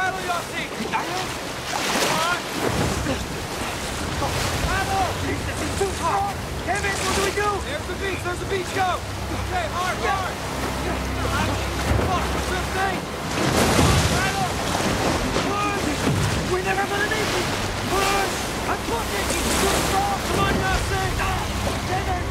Battle, Yossi! Battle! This is too strong! Damn it, what do we do? There's the beach, go! Okay, hard! Fuck, good thing! Battle! Push! We're never gonna make it! Push! I'm pushing! He's too strong! Come on, Yossi! Damn it!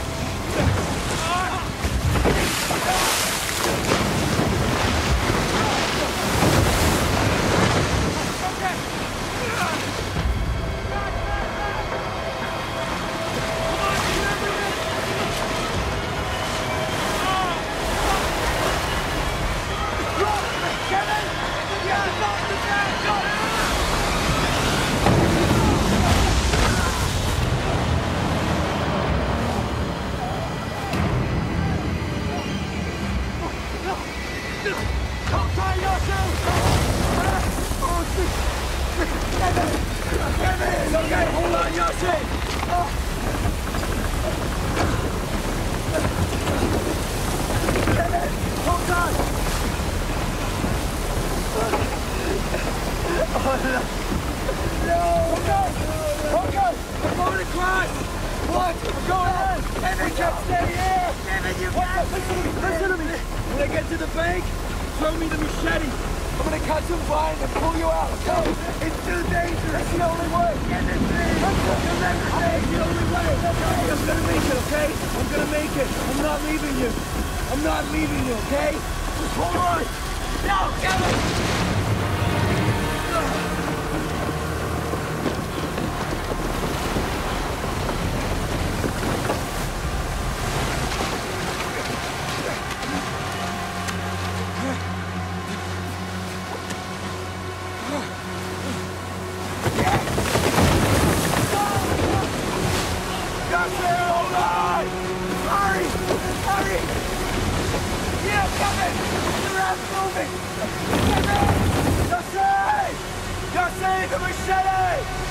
Listen to me! When I get to the bank, throw me the machete. I'm gonna cut some vine and pull you out, okay? It's too dangerous. That's the only way. Get this thing. That's the only way. I'm gonna make it, okay? I'm gonna make it. I'm not leaving you. I'm not leaving you, okay? Just hold on. No, Kevin! The machete!